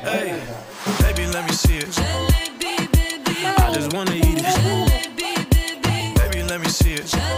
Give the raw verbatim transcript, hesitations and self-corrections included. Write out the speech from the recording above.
Hey, baby, let me see it. I just wanna eat it. Baby, let me see it.